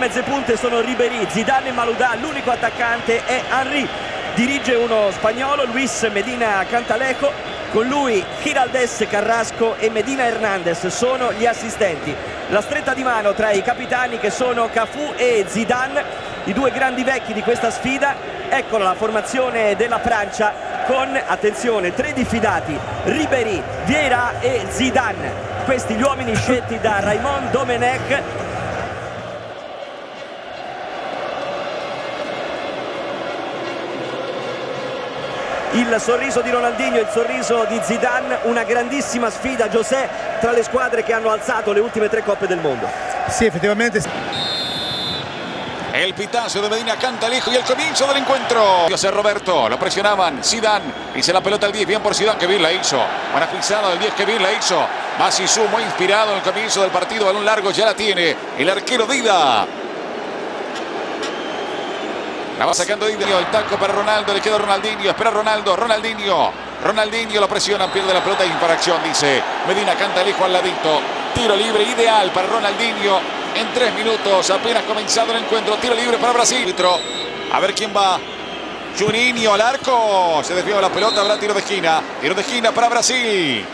mezze punte sono Ribéry, Zidane e Maludà, l'unico attaccante è Henry. Dirige uno spagnolo, Luis Medina Cantalejo, con lui Giraldez Carrasco e Medina Hernandez sono gli assistenti. La stretta di mano tra i capitani che sono Cafù e Zidane, i due grandi vecchi di questa sfida. Eccola la formazione della Francia con, attenzione, 3 diffidati, Ribéry, Vieira e Zidane. Questi gli uomini scelti da Raymond Domenech. Il sorriso di Ronaldinho, il sorriso di Zidane, una grandissima sfida, José, tra le squadre che hanno alzato le ultime 3 coppe del mondo. Sí, efectivamente. El pitazo de Medina Cantalejo y el comienzo del encuentro. José Roberto, lo presionaban, Zidane, dice la pelota al 10, bien por Zidane, que bien la hizo. Buena pisada del 10, que bien la hizo. Masisú muy inspirado en el comienzo del partido, balón largo ya la tiene el arquero Dida. La va sacando Dida, el taco para Ronaldo, le queda Ronaldinho, espera Ronaldo, Ronaldinho lo presiona, pierde la pelota, infracción, dice Medina Cantalejo al ladito. Tiro libre ideal para Ronaldinho. En 3 minutos, apenas comenzado el encuentro. Tiro libre para Brasil. A ver quién va. Juninho al arco. Se desvió la pelota, habrá tiro de esquina. Tiro de esquina para Brasil.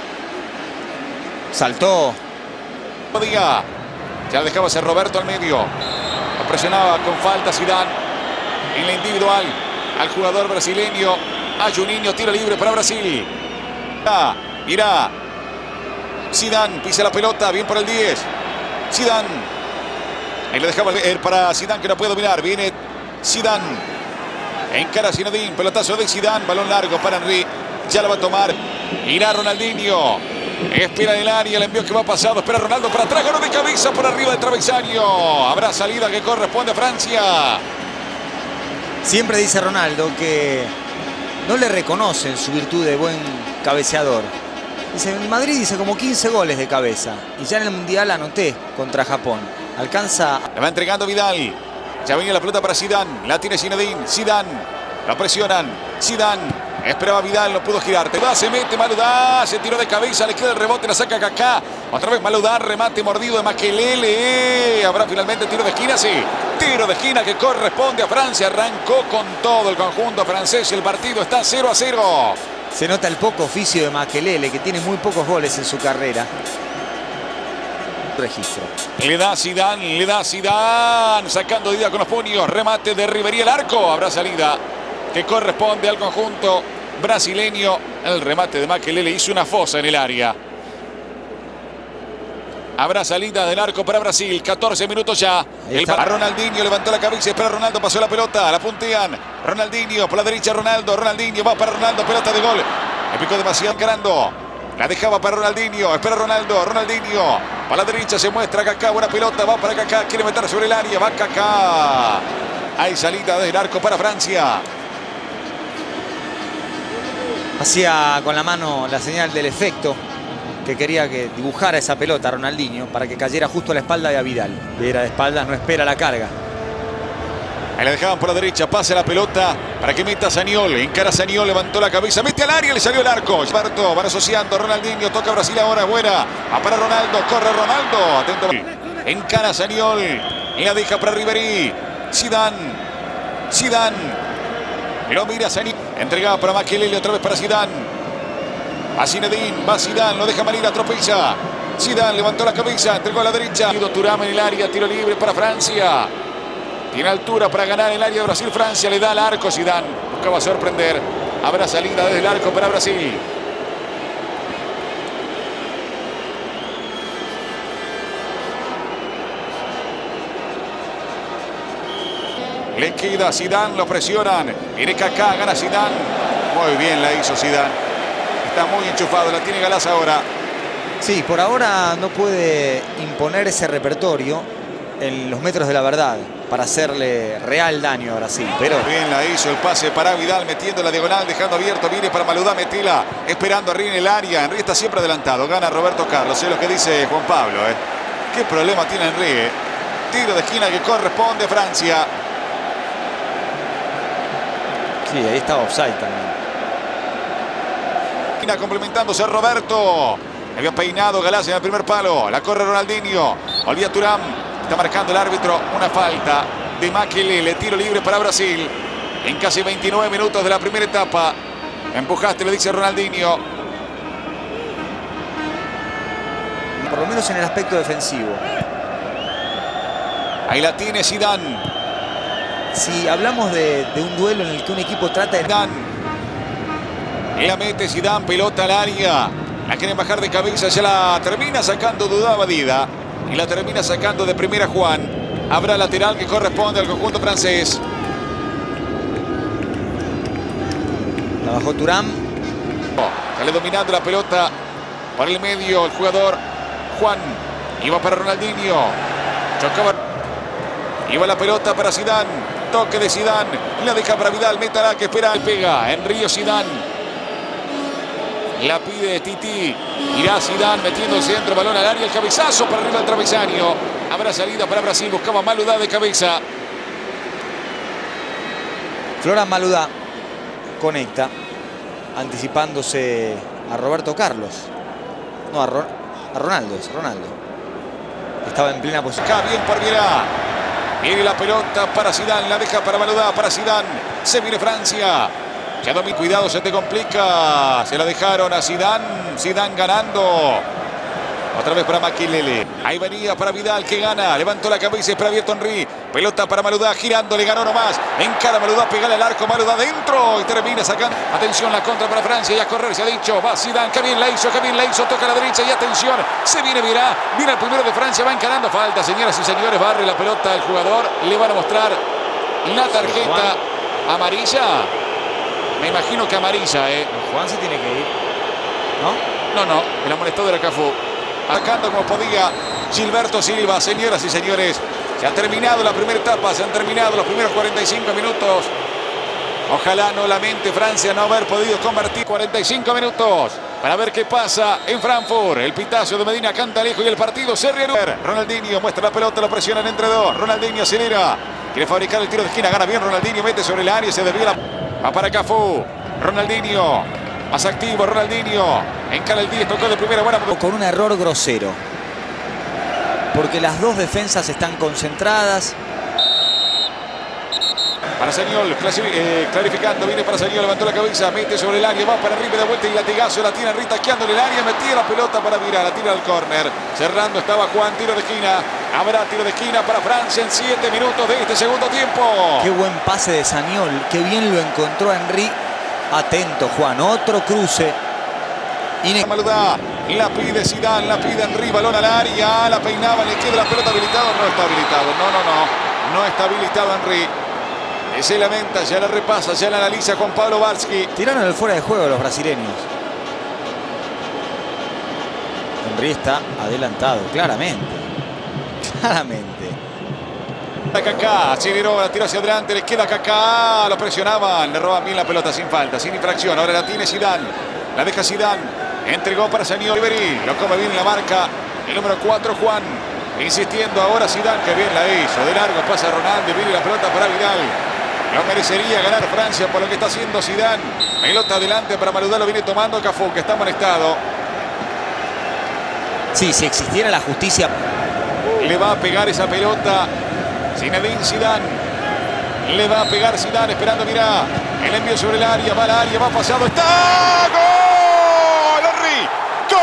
Saltó. Ya la dejaba hacer Roberto al medio. Lo presionaba con falta Zidane. En la individual. Al jugador brasileño. A Juninho, tiro libre para Brasil. Mira. Zidane pisa la pelota. Bien por el 10. Zidane. Ahí le dejaba para Zidane que no puede dominar. Viene Zidane. Encara Zinedine. Pelotazo de Zidane. Balón largo para Henry. Ya la va a tomar. Irá Ronaldinho. Espera en el área. El envío que va pasado. Espera Ronaldo para atrás. Ganó de cabeza por arriba del travesaño. Habrá salida que corresponde a Francia. Siempre dice Ronaldo que no le reconocen su virtud de buen cabeceador. Dice, en Madrid dice como 15 goles de cabeza. Y ya en el Mundial anoté contra Japón. Alcanza... Le va entregando Vidal. Ya venía la pelota para Zidane. La tiene Zinedine. Zidane. La presionan. Zidane. Esperaba Vidal. No pudo girar. Se mete Maludá. Se tiró de cabeza. Le queda el rebote. La saca Kaká. Otra vez Maludá. Remate mordido de Makelele. Habrá finalmente tiro de esquina. Sí. Tiro de esquina que corresponde a Francia. Arrancó con todo el conjunto francés. El partido está 0-0. Se nota el poco oficio de Makelele, que tiene muy pocos goles en su carrera. Registro. Le da Zidane, sacando Dida con los puños. Remate de Ribéry al arco. Habrá salida que corresponde al conjunto brasileño. El remate de Makelele hizo una fosa en el área. Habrá salida del arco para Brasil. 14 minutos ya. Ronaldinho levantó la cabeza. Espera Ronaldo. Pasó la pelota. La puntean. Ronaldinho por la derecha. Ronaldinho va para Ronaldo. Pelota de gol. Le picó demasiado encarando. La dejaba para Ronaldinho. Espera Ronaldinho. Para la derecha se muestra Kaká. Buena pelota. Va para Kaká. Quiere meter sobre el área. Va Kaká. Hay salida del arco para Francia. Hacía con la mano la señal del efecto, que quería que dibujara esa pelota a Ronaldinho para que cayera justo a la espalda de Vidal. Era de espaldas, no espera la carga. Ahí la dejaban por la derecha, pasa la pelota para que meta Zaniol. Encara Zaniol, levantó la cabeza, mete al área, le salió el arco. Alberto, van asociando, Ronaldinho, toca Brasil ahora, buena. Va para Ronaldo, corre Ronaldo. Atento. Encara Zaniol, y la deja para Ribéry. Zidane. Lo mira Zaniol. Entregaba para Makelele, otra vez para Zidane. A Zinedine, va Zidane, lo deja Malira, tropeza. Zidane levantó la cabeza, entregó a la derecha. Thuram en el área, tiro libre para Francia. Tiene altura para ganar el área de Brasil. Francia le da al arco. Zidane buscaba sorprender. Habrá salida desde el arco para Brasil. Le queda Zidane, lo presionan. Viene Kaká, gana Zidane. Muy bien la hizo Zidane. Está muy enchufado, la tiene Galás ahora. Sí, por ahora no puede imponer ese repertorio en los metros de la verdad para hacerle real daño a Brasil. Pero bien la hizo el pase para Vidal, metiendo la diagonal, dejando abierto. Viene para Maludá, metila, esperando a Henry en el área. Henry está siempre adelantado, gana Roberto Carlos. Es lo que dice Juan Pablo. ¿Qué problema tiene Henry? Tiro de esquina que corresponde a Francia. Sí, ahí estaba offside también. Complementándose Roberto. Había peinado Galás en el primer palo. La corre Ronaldinho. Olvida Thuram. Está marcando el árbitro una falta de Makelele. Tiro libre para Brasil. En casi 29 minutos de la primera etapa. Empujaste, le dice Ronaldinho. Por lo menos en el aspecto defensivo. Ahí la tiene Zidane. Si hablamos de un duelo en el que un equipo trata de... Zidane. La mete Zidane, pelota al área. La quieren bajar de cabeza, ya la termina sacando Dudaba Dida. Y la termina sacando de primera Juan. Habrá lateral que corresponde al conjunto francés. La bajó Thuram. Sale dominando la pelota por el medio el jugador Juan. Iba para Ronaldinho. Chocaba. Iba la pelota para Zidane. Toque de Zidane. La deja para Vidal. Métala que espera. Pega en Río Zidane. La pide Titi. Irá Zidane metiendo el centro. Balón al área. El cabezazo para arriba del travesaño. Habrá salida para Brasil. Buscaba Maludá de cabeza. Flora Maludá conecta. Anticipándose a Roberto Carlos. No, a Ronaldo. Es Ronaldo. Estaba en plena posición. Acá bien por Vieira. Viene la pelota para Zidane. La deja para Maludá. Para Zidane. Se viene Francia. Quedó mi cuidado, se te complica. Se la dejaron a Zidane. Zidane ganando. Otra vez para Makelele. Ahí venía para Vidal que gana. Levantó la cabeza y espera abierto Henry. Pelota para Maludá girando. Le ganó nomás. Encara Maludá. Pegale al arco. Maludá dentro. Y termina sacando. Atención, la contra para Francia. Y a correr se ha dicho. Va Zidane. Que bien la hizo. Que bien la hizo. Toca a la derecha. Y atención. Se viene Vieira. Viene el primero de Francia. Va encarando. Falta, señoras y señores. Barre la pelota al jugador. Le van a mostrar la tarjeta amarilla. Me imagino que amarilla, Juan se tiene que ir. ¿No? No. El amonestado era Cafú. Atacando como podía Gilberto Silva. Señoras y señores, se ha terminado la primera etapa. Se han terminado los primeros 45 minutos. Ojalá no lamente Francia no haber podido convertir 45 minutos para ver qué pasa en Frankfurt. El pitazo de Medina Cantalejo y el partido se reanuda. Ronaldinho muestra la pelota, lo presionan entre dos. Ronaldinho acelera. Quiere fabricar el tiro de esquina. Gana bien Ronaldinho. Mete sobre el área y se desvía la... Va para Cafú. Ronaldinho. Más activo Ronaldinho. Encara el 10. Tocó de primera. Buena. Con un error grosero. Porque las dos defensas están concentradas. Para Señol. Clarificando. Viene para Señol. Levantó la cabeza. Mete sobre el área. Va para arriba de vuelta y latigazo. La tiene Henry taqueando en el área. Metía la pelota para Vieira. La tira al córner. Cerrando estaba Juan. Tiro de esquina. Habrá tiro de esquina para Francia en 7 minutos de este segundo tiempo. Qué buen pase de Sagnol. Qué bien lo encontró a Henry. Atento, Juan. Otro cruce. Maludá. La pide Zidane. La pide Henry. Balón al área. La peinaba. Le queda la pelota habilitado. No está habilitado. No está habilitado Henry. Se lamenta. Ya la repasa. Ya la analiza Juan Pablo Barsky. Tiraron el fuera de juego los brasileños. Henry está adelantado. Claramente. Kaká, aceleró, la tiró hacia adelante, le queda Kaká, lo presionaban, le roban bien la pelota sin falta, sin infracción. Ahora la tiene Zidane, la deja Zidane, entregó para Señor Ribery, lo come bien la marca, el número 4 Juan, insistiendo ahora Zidane, que bien la hizo, de largo pasa Ronaldo, viene la pelota para Vidal. No merecería ganar Francia por lo que está haciendo Zidane. Pelota adelante para Maludá, lo viene tomando Cafú, que está amonestado. Sí, si existiera la justicia. Le va a pegar esa pelota Zinedine Zidane. Le va a pegar Zidane esperando, mirá. El envío sobre el área, va al área, va pasado. ¡Está! ¡Gol! ¡Henry! ¡Gol!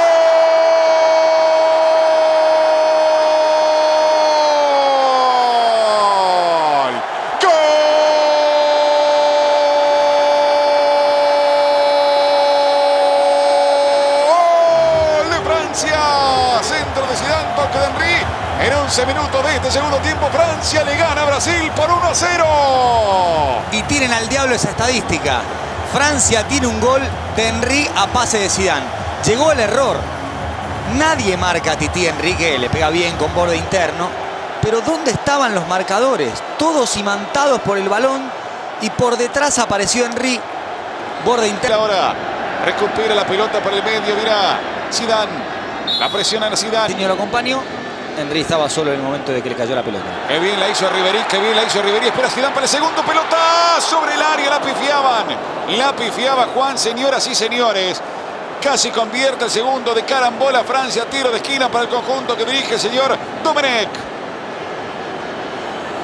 ¡Gol! ¡De Francia! Centro de Zidane, toque de Henry. En 11 minutos de este segundo tiempo, Francia le gana a Brasil por 1-0. Y tienen al diablo esa estadística. Francia tiene un gol de Henry a pase de Zidane. Llegó el error. Nadie marca a Titi Henry, que le pega bien con borde interno. Pero ¿dónde estaban los marcadores? Todos imantados por el balón. Y por detrás apareció Henry. Borde interno. Ahora recupera la pelota por el medio. Mira, Zidane. La presiona a Zidane. Lo acompañó. Henry estaba solo en el momento de que le cayó la pelota. Qué bien la hizo Ribery, qué bien la hizo Ribery. Espera Zidane para el segundo, pelota sobre el área, la pifiaban. La pifiaba Juan, señoras y señores. Casi convierte el segundo de carambola Francia. Tiro de esquina para el conjunto que dirige el señor Domenech.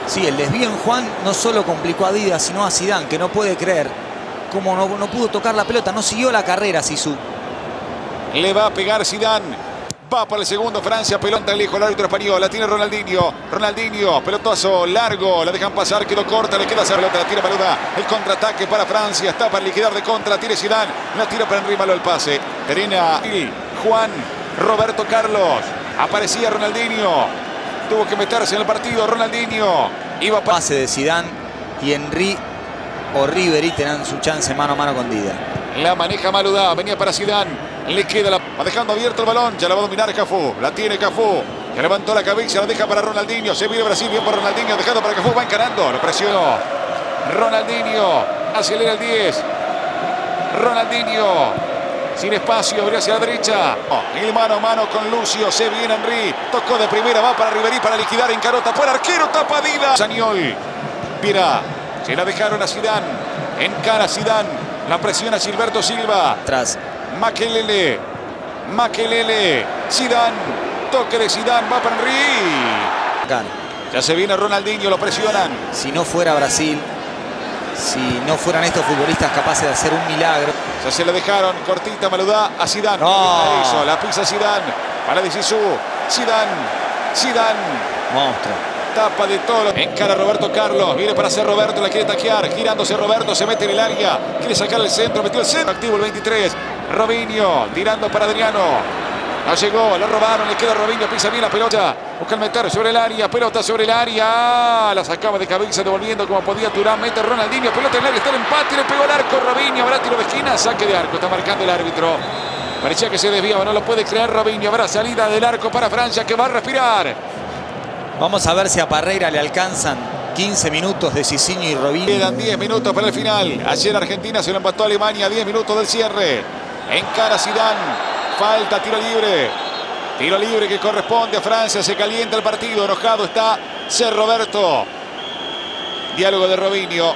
Sí, el desvío en Juan no solo complicó a Dida, sino a Zidane, que no puede creer cómo no pudo tocar la pelota, no siguió la carrera Zizou. Le va a pegar Zidane. Va para el segundo Francia, pelota lejos el árbitro español, la tiene Ronaldinho, pelotazo largo, la dejan pasar, quedó corta, le queda esa pelota, la tira Malouda, el contraataque para Francia, está para liquidar de contra, la tiene Zidane, la tira para Henry, malo el pase, termina Juan, Roberto Carlos, aparecía Ronaldinho, tuvo que meterse en el partido, Ronaldinho, iba para... Pase de Zidane y Henry o Ribery tendrán su chance mano a mano con Dida. La maneja Malouda, venía para Zidane. Le queda va dejando abierto el balón, ya la va a dominar Cafú, la tiene Cafú, ya levantó la cabeza, la deja para Ronaldinho, se viene Brasil, bien por Ronaldinho, dejando para Cafú, va encarando, lo presionó Ronaldinho, acelera el 10, Ronaldinho, sin espacio, abrió hacia la derecha, el mano a mano con Lucio, se viene Henry, tocó de primera, va para Ribery para liquidar, encaró, tapó el arquero, tapa Dida, Sagnol, mira, se la dejaron a Zidane, encara Zidane, la presiona Gilberto Silva, Atrás. Makelele, Zidane, toque de Zidane, va para Henry. Ya se viene Ronaldinho, lo presionan. Si no fuera Brasil, si no fueran estos futbolistas capaces de hacer un milagro. Ya se le dejaron cortita Malouda a Zidane. No. Eso, la pisa Zidane, para de Zizou, Zidane. Monstruo. Tapa de todo. Encara Roberto Carlos. Viene para hacer Roberto. La quiere taquear. Girándose Roberto. Se mete en el área. Quiere sacar el centro. Metió el centro. Activo el 23. Robinho. Tirando para Adriano. No llegó. Lo robaron. Le queda a Robinho. Pisa bien la pelota. Busca el meter sobre el área. Pelota sobre el área. La sacaba de cabeza. Devolviendo como podía Thuram. Mete Ronaldinho. Pelota en el área. Está el empate. Le pegó al arco. Robinho. Habrá tiro de esquina. Saque de arco. Está marcando el árbitro. Parecía que se desviaba. No lo puede creer Robinho. Habrá salida del arco para Francia, que va a respirar. Vamos a ver si a Parreira le alcanzan 15 minutos de Cicinho y Robinho. Quedan 10 minutos para el final. Ayer Argentina se lo empató a Alemania. 10 minutos del cierre. Encara Zidane. Falta, tiro libre. Tiro libre que corresponde a Francia. Se calienta el partido. Enojado está Ser Roberto. Diálogo de Robinho.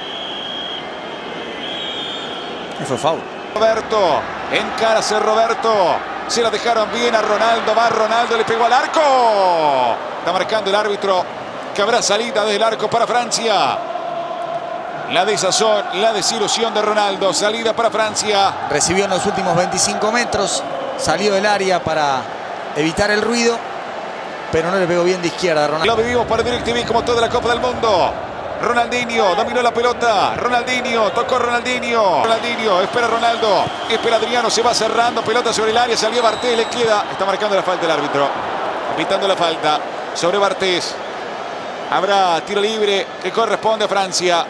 Fue foul. Roberto. Encara Ser Roberto. Se la dejaron bien a Ronaldo. Va Ronaldo. Le pegó al arco. Está marcando el árbitro que habrá salida desde el arco para Francia. La desazón, la desilusión de Ronaldo. Salida para Francia. Recibió en los últimos 25 metros. Salió del área para evitar el ruido. Pero no le pegó bien de izquierda a Ronaldo. Lo vivimos para DirecTV como toda la Copa del Mundo. Ronaldinho dominó la pelota. Ronaldinho, tocó Ronaldinho. Ronaldinho, espera Ronaldo. Espera Adriano, se va cerrando. Pelota sobre el área, salió Bartés, le queda. Está marcando la falta el árbitro. Pitando la falta sobre Bartés. Habrá tiro libre que corresponde a Francia.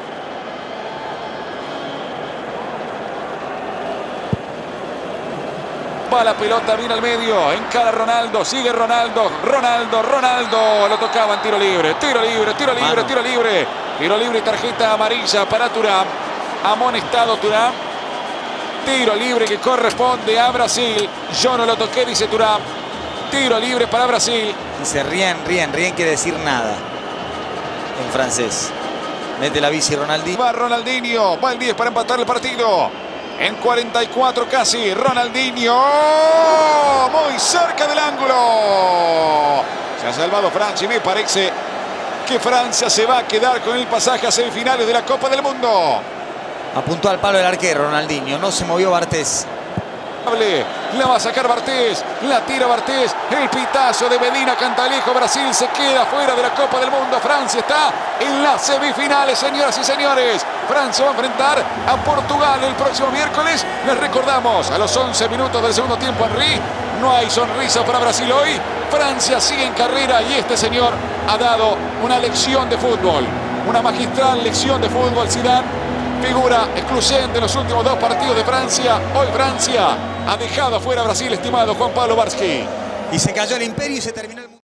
Va la pelota, viene al medio. Encara Ronaldo, sigue Ronaldo. Ronaldo. Lo tocaban, tiro libre. Tiro libre y tarjeta amarilla para Thuram. Amonestado Thuram. Tiro libre que corresponde a Brasil. Yo no lo toqué, dice Thuram. Tiro libre para Brasil. Dice rien quiere decir nada en francés. Mete la bici Ronaldinho. Va Ronaldinho, va el 10 para empatar el partido. En 44 casi, Ronaldinho. Muy cerca del ángulo. Se ha salvado Francia y me parece que Francia se va a quedar con el pasaje a semifinales de la Copa del Mundo. Apuntó al palo el arquero Ronaldinho, no se movió Bartés. La va a sacar Bartés, la tira Bartés, el pitazo de Medina Cantalejo. Brasil se queda fuera de la Copa del Mundo. Francia está en las semifinales, señoras y señores. Francia va a enfrentar a Portugal el próximo miércoles. Les recordamos, a los 11 minutos del segundo tiempo, Henry, no hay sonrisa para Brasil hoy. Francia sigue en carrera y este señor ha dado una lección de fútbol, una magistral lección de fútbol. Zidane, figura excluyente en los últimos 2 partidos de Francia. Hoy Francia ha dejado afuera a Brasil, estimado Juan Pablo Barsky. Y se cayó el imperio y se terminó el mundo.